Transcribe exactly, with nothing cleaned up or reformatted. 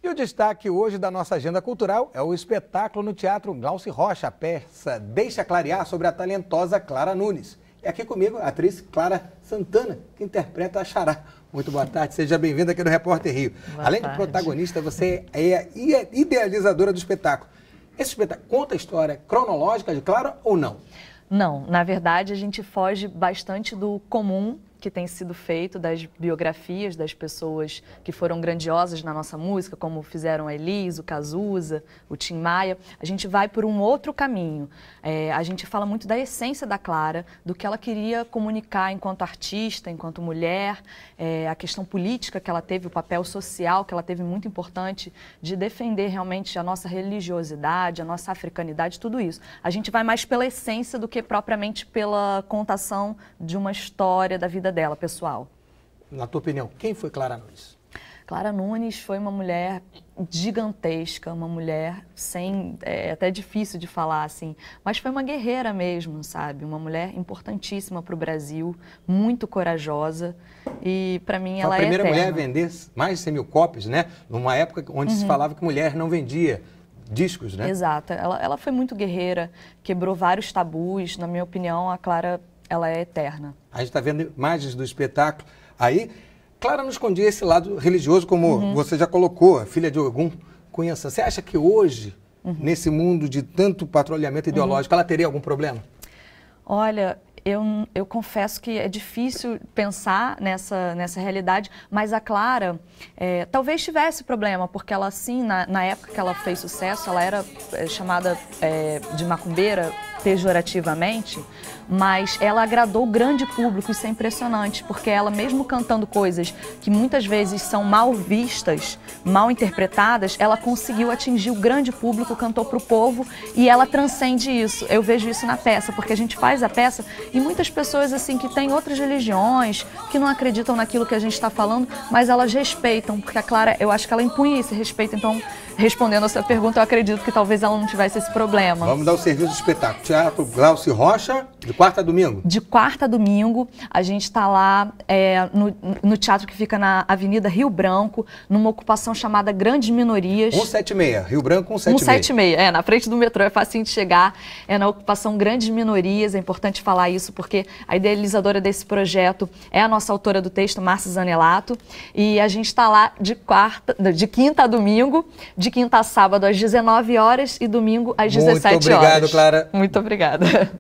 E o destaque hoje da nossa agenda cultural é o espetáculo no Teatro Glauci Rocha, a peça Deixa Clarear, sobre a talentosa Clara Nunes. E aqui comigo a atriz Clara Santana, que interpreta a Xará. Muito boa tarde, seja bem-vinda aqui no Repórter Rio. Boa Além tarde. de protagonista, você é a idealizadora do espetáculo. Esse espetáculo conta a história cronológica de Clara ou não? Não, na verdade a gente foge bastante do comum que tem sido feito, das biografias das pessoas que foram grandiosas na nossa música, como fizeram a Elis, o Cazuza, o Tim Maia. A gente vai por um outro caminho. É, a gente fala muito da essência da Clara, do que ela queria comunicar enquanto artista, enquanto mulher, é, a questão política que ela teve, o papel social que ela teve muito importante de defender realmente a nossa religiosidade, a nossa africanidade, tudo isso. A gente vai mais pela essência do que propriamente pela contação de uma história da vida dela, pessoal. Na tua opinião, quem foi Clara Nunes? Clara Nunes foi uma mulher gigantesca, uma mulher sem... É até difícil de falar assim, mas foi uma guerreira mesmo, sabe? Uma mulher importantíssima para o Brasil, muito corajosa e para mim ela é eterna. Foi a primeira mulher a vender mais de cem mil cópias, né? Numa época onde uhum. se falava que mulher não vendia discos, né? Exato. Ela, ela foi muito guerreira, quebrou vários tabus. Na minha opinião, a Clara, ela é eterna. A gente está vendo imagens do espetáculo. Aí, Clara não escondia esse lado religioso, como uhum. você já colocou, filha de Ogum, Cunhaçã. Você acha que hoje, uhum. nesse mundo de tanto patrulhamento ideológico, uhum. ela teria algum problema? Olha, eu, eu confesso que é difícil pensar nessa, nessa realidade, mas a Clara é, talvez tivesse problema, porque ela, sim, na, na época que ela fez sucesso, ela era é, chamada é, de macumbeira pejorativamente, mas ela agradou o grande público, isso é impressionante, porque ela, mesmo cantando coisas que muitas vezes são mal vistas, mal interpretadas, ela conseguiu atingir o grande público, cantou para o povo e ela transcende isso. Eu vejo isso na peça, porque a gente faz a peça e muitas pessoas assim que têm outras religiões, que não acreditam naquilo que a gente está falando, mas elas respeitam, porque a Clara, eu acho que ela impunha esse respeito. Então, respondendo a sua pergunta, eu acredito que talvez ela não tivesse esse problema. Vamos dar o serviço do espetáculo. Teatro Glauci Rocha, de quarta a domingo? De quarta a domingo, a gente está lá é, no, no teatro que fica na Avenida Rio Branco, numa ocupação chamada Grandes Minorias. cento e setenta e seis, Rio Branco cento e setenta e seis. cento e setenta e seis, é, na frente do metrô, é facinho de chegar. É na ocupação Grandes Minorias, é importante falar isso, porque a idealizadora desse projeto é a nossa autora do texto, Márcia Zanelato, e a gente está lá de, quarta, de quinta a domingo, de quinta a sábado às dezenove horas e domingo às dezessete horas. Muito obrigado, Clara. Muito obrigada.